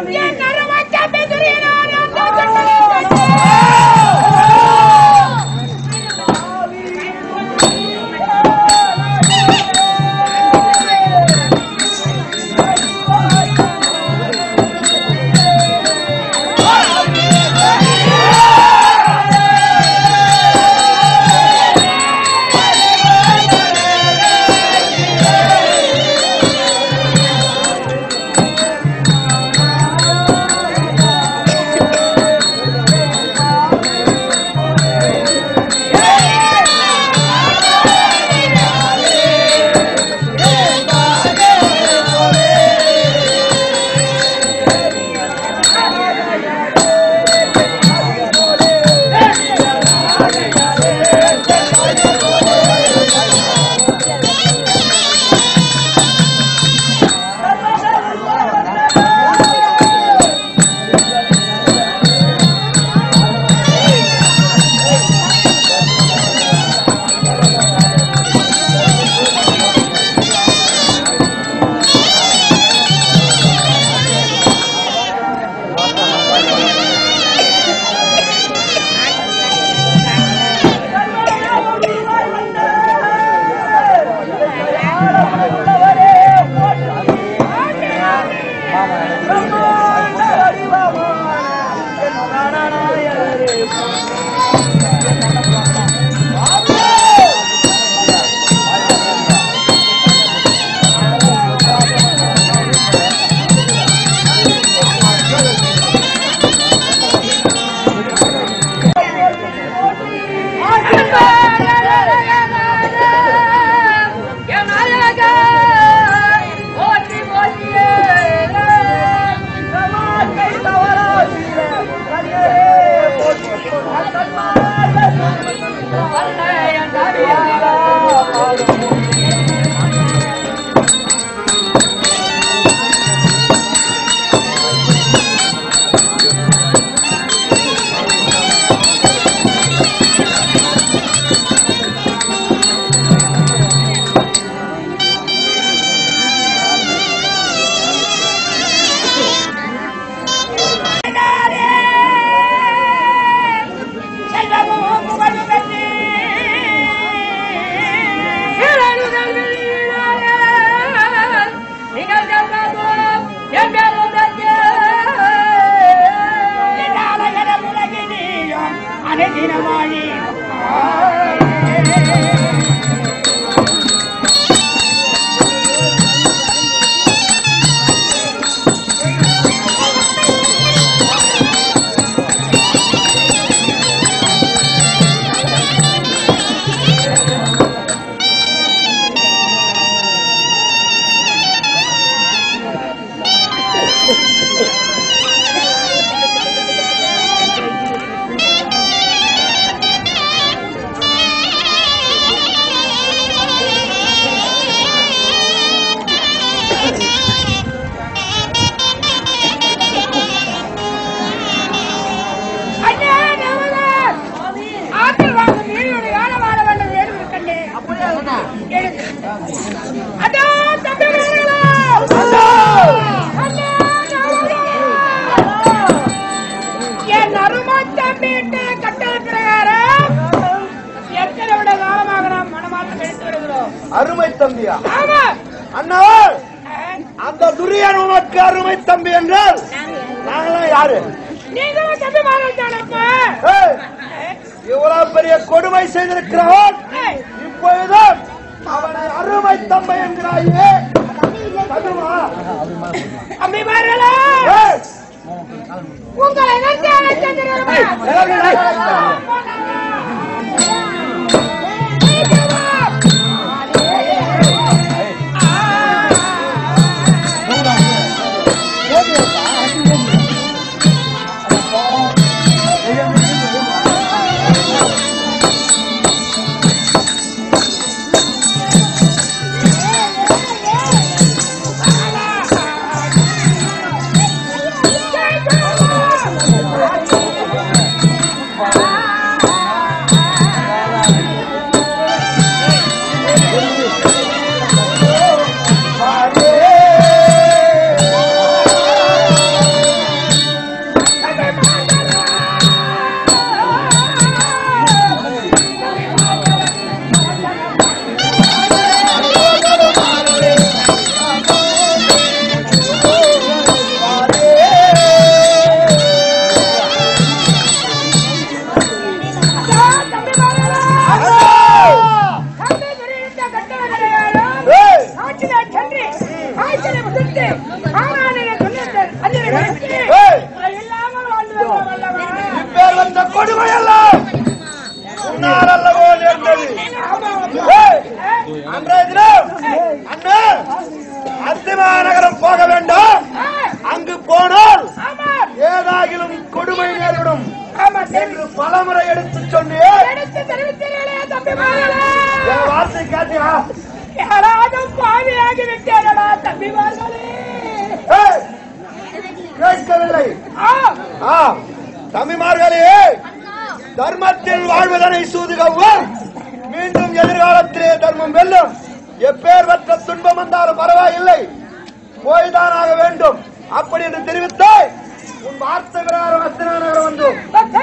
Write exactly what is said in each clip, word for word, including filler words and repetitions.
அருமை தம்பியா? அண்ணா, அந்த துரியன் உனக்கு அருமை தம்பி என்றால் நாங்களாம் யாரு? இவ்வளவு பெரிய கொடுமை செய்திருக்கிறவன் இப்பொழுதும் அவனை அருமை தம்பி என்கிறாயே. உங்களை Ah! கொடுத்து ஆனானே சொன்னேன் அஞ்சனை கொடுத்து இல்லாமல் வாழ்ந்து வல்லவா இப்பேர் வந்த கொடுமை எல்லாம் உன்னால் அல்லவோ நேர்ந்தது. அன்றைய தினம் அண்ணா அத்திமா நகரம் போக வேண்டும். அங்கு போனால் ஏதாகிலும் கொடுமை நேரிடும் என்று பலமுறை எடுத்து சொன்னேன். என் வார்த்தை கேட்டியா? யாராவது பாவியாகி விட்டாரா தம்பிமார்களே? கேட்கவில்லை. தம்பிமார்களே, தர்மத்தில் வாழ்வதனை சூதுகவும் மீண்டும் எதிர்காலத்திலே தர்மம் வெல்லும். எப்பேற்பட்ட துன்பம் வந்தாலும் பரவாயில்லை, போய்தான் ஆக வேண்டும். அப்படி என்று தெரிவித்து உன் வார்த்தை பிரகாரம் அத்தினா நகரம் வந்தோம்.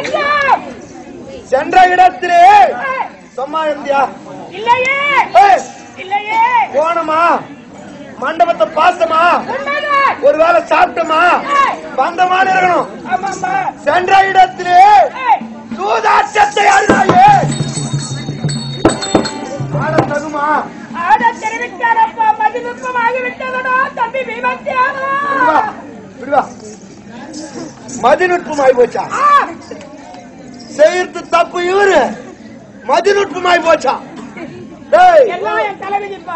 சென்ற இடத்திலே சும்மா இருந்தியா? இல்லையே இல்லையே. போனமா, மண்டபத்தை பார்த்தமா, ஒருவேளை சாப்பிட்டமா, வந்தமான இருக்கணும். சென்ற இடத்திலே சூதாட்டத்தை அறிந்தாயே, ஆட தகுமா? ஆட தெரிவித்தாரப்பா, மதிநுட்பமாகிவிட்டதோ தம்பி பீமத்தியாரோ. மதிநுட்பமாய் போச்சா? செய்யறது தப்பு இவரு, மதிநுட்பமாய் போச்சா? எல்லாம் என் தலைவிதிப்பா.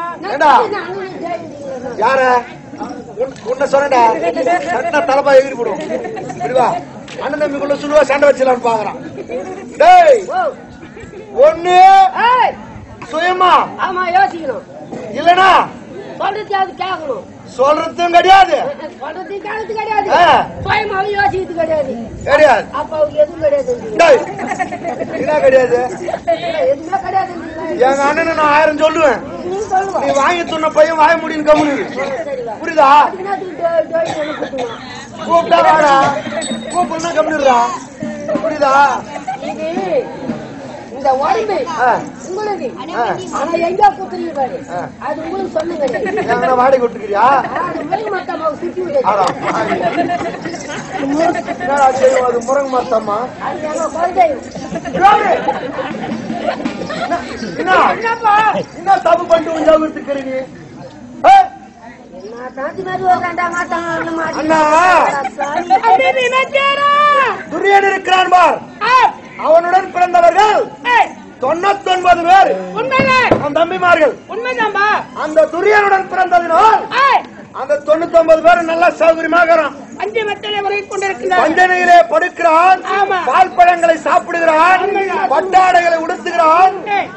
யார உன்ன சொன்னடா, தலைப்பா எகிரி போடும். இப்படிவா, அண்ணன் தம்பிக்குள்ள சொல்லுவா, சண்டை வச்சலான்னு பாக்குறான். டேய், ஒண்ணு சுயமா ஆமா யோசிக்கணும், இல்லனா சொல்றது கேட்கணும். சொல்றதும் கிடையாது, சொல்றது கேட்கறது கிடையாது, சுயமாவே யோசிக்கிறது கிடையாது கிடையாது. அப்ப அவருக்கு எதுவும் கிடையாது. என்ன கிடையாது? எதுவுமே கிடையாது. எங்க அண்ணன் நான் ஆயிரம் சொல்லுவேன், நீ வாங்கி சொன்ன பையன் வாய முடியும் கம்முனு. புரியுதா? கூப்பிட்டா வாடா, கூப்பிடா கம்முனுடா. புரியுதா? இந்த உடம்பு உங்களுக்கு ஆனா எங்க குத்துறீங்க, அது உங்களுக்கு சொல்ல கிடையாது. வாடகை விட்டுக்கிறியா? அது முருங்க மாத்தம்மா. என்ன தப்பு பண்ணிட்டு உஞ்சாவிருத்துக்கிறீங்க? துரியன் இருக்கிறான் பார், அவனுடன் பிறந்தவர்கள் தொண்ணூத்தி ஒன்பது பேர் தம்பிமார்கள். உண்மைதான்பா. அந்த துரியனுடன் பிறந்ததினால் அந்த தொண்ணூத்தி ஒன்பது பேர் நல்லா சௌகரியமாக அஞ்சு மெத்தனை வரை கொண்டிருக்கிறார். பஞ்சனையிலே படுக்கிறான், பால் பழங்களை சாப்பிடுகிறான், பட்டாடைகளை உடுத்துகிறான்.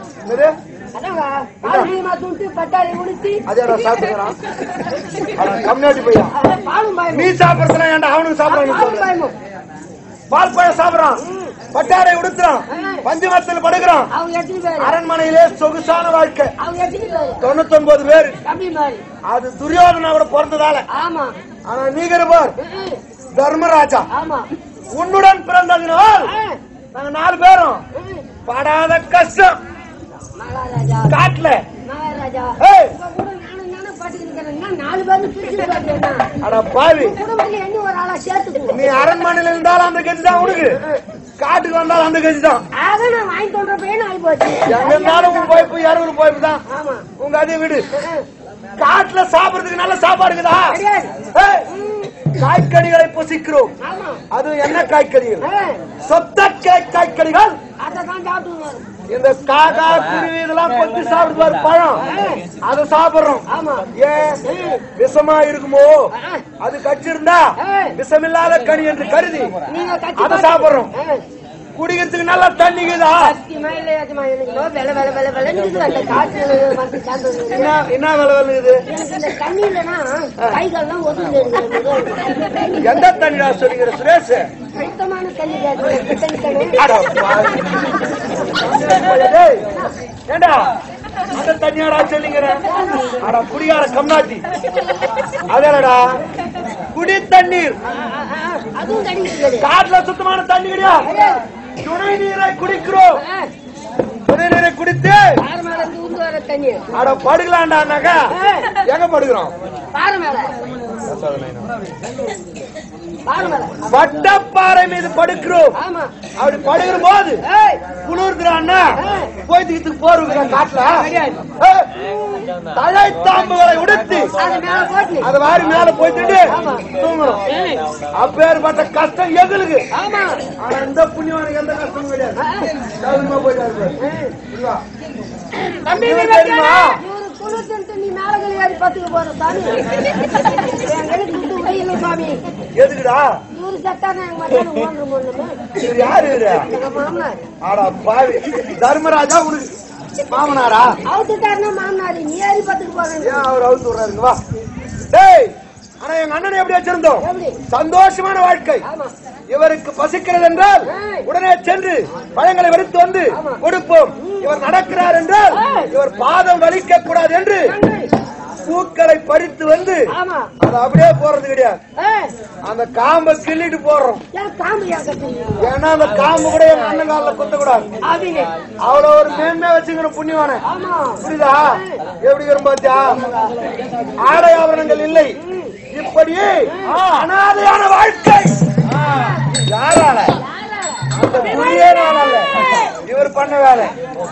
நீ சாப்பிடுறா ஏன்டா அவனுக்கு சாப்பிடறான்? பால் பழம் சாப்பிடறான், பட்டாடை உடுத்துறான், பஞ்சமத்தில் படுகிறான். அரண்மனையிலே சொகுசான வாழ்க்கை. தொண்ணூத்தி ஒன்பது பேர். அது துரியோதனோட பிறந்ததால. ஆனா நீங்க பார், தர்மராஜா உன்னுடன் பிறந்ததினால் நாங்க நாலு பேரும் படாத கஷ்டம். காட்டுல நீ அரண்மனையில இருந்தாலும் அந்த கட்சி தான் உனக்கு, காட்டுக்கு வந்தாலும் அந்த கட்சி தான். எங்க இருந்தாலும் உங்க போய்ப்பு இரநூறு போய்ப்பு தான். உங்க அதே வீடு. காட்டுல சாப்பிடுறதுக்கு நல்ல சாப்பாடு இருக்குதா? காய்கறிகளை புசிக்கிறோம். அது என்ன காய்கறிகள்? சொத்த காய்கறிகள். இந்த காக்கா குருவி இதெல்லாம் கொத்தி சாப்பிடுவாரு, பழம் அதை சாப்பிடுறோம். ஏன் விஷமா இருக்குமோ? அது கட்சிருந்தா விஷமில்லாத கனி என்று கருதி அதை சாப்பிடுறோம். குடிக்கிறதுக்கு நல்லா தண்ணிக்குதா? என்ன வேலை வேலை? எந்த தண்ணிடா சொல்லிக்கிற சுரேஷ்? ஏண்டா அந்த தண்ணியாடா சொல்லிக்கிற? அடா குடியார கம்னாட்டி, அதடா குடி தண்ணீர். காட்டுல சுத்தமான தண்ணி கிடையாது. துணை நீரை குடிக்கிறோம். துணை நீரை குடித்து அட படுக்கலாண்டாக்கா எங்க படுக்கிறோம்? வட்டப்பாறை மீது படுக்கிறோம். அப்படி படுகிற போது குளிர்கிறான்னா போய்த்துக்கு போறோம். காட்டுல தலை தாம்புகளை உடுத்தி அது மாதிரி மேல போயிட்டு தூங்கணும். அப்பேற்பட்ட கஷ்டம் எங்களுக்கு. ஆனா இந்த புண்ணியவனுக்கு எந்த கஷ்டமும் கிடையாது. சௌரியமா போயிட்டாரு. தெரியுமா எதுக்குடா யாரு தர்மராஜா உனக்கு மாமனாரா? மாமனாரி நீ ஏறி பத்துக்கு போறேன். அவர் அவுத்து விடுறாருங்க. டேய் ஆனா எங்க அண்ணனை எப்படி வச்சிருந்தோம்? சந்தோஷமான வாழ்க்கை. இவருக்கு பசிக்கிறது என்றால் உடனே சென்று பழங்களை வெறுத்து வந்து கொடுப்போம். இவர் நடக்கிறார் என்றால் இவர் பாதம் வலிக்க கூடாது என்று பூக்களை பறித்து வந்து அது அப்படியே போறது கிடையாது. அந்த காம்பை கிள்ளிட்டு போடுறோம். ஏன்னா அந்த காம்பு கூட எங்க அண்ணன் கால குத்த கூடாது. அவ்வளவு ஒரு மேன்மையா வச்சுக்கிற புண்ணியவான புரியுதா? எப்படி வரும் பாத்தியா? ஆடை ஆபரணங்கள் இல்லை. இப்படி அனாதையான வாழ்க்கை யாரால? அந்த புரியனால இவர் பண்ண வேலை.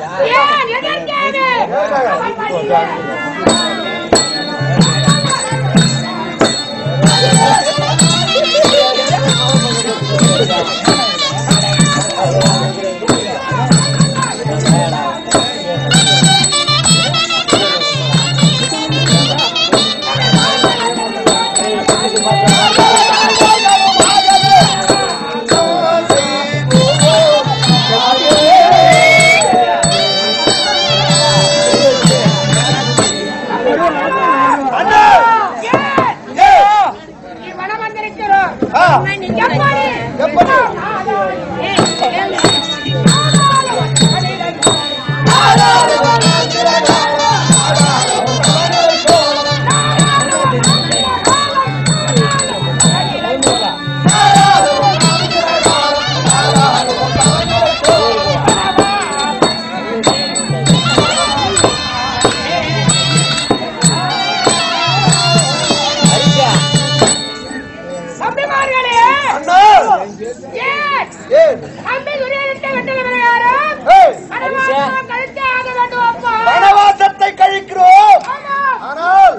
வனவாசத்தை கழிக்கிறோம். ஆனால்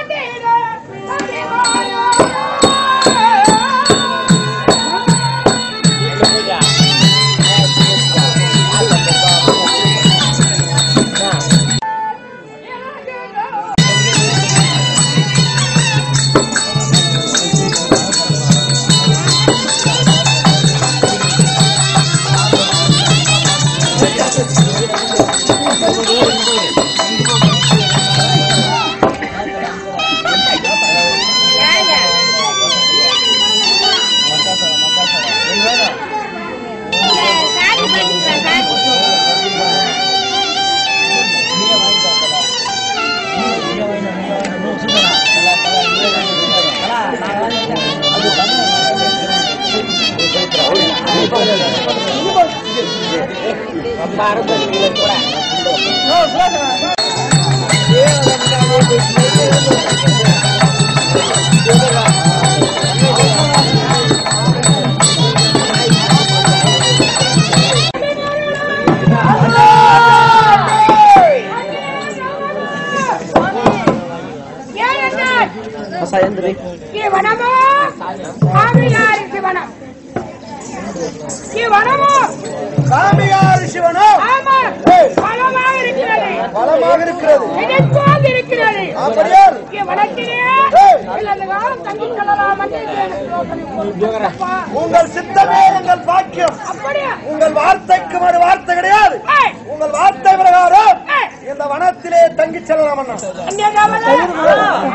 உங்கள் சித்தமே எங்கள் பாக்கியம். உங்கள் வார்த்தைக்கு மறு வார்த்தை கிடையாது. உங்கள் வார்த்தை பிரகாரம் இந்த வனத்திலே தங்கி செல்லலாம்.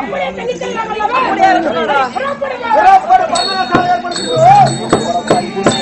ஏற்படுத்தி